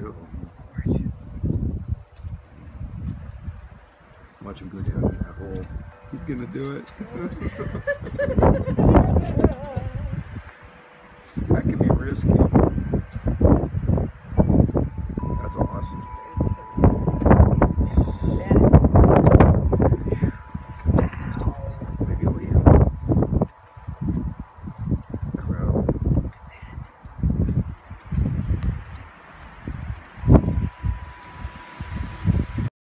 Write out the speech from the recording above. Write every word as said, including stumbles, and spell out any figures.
beautiful. Gorgeous. Watch him go down in that hole. He's gonna do it.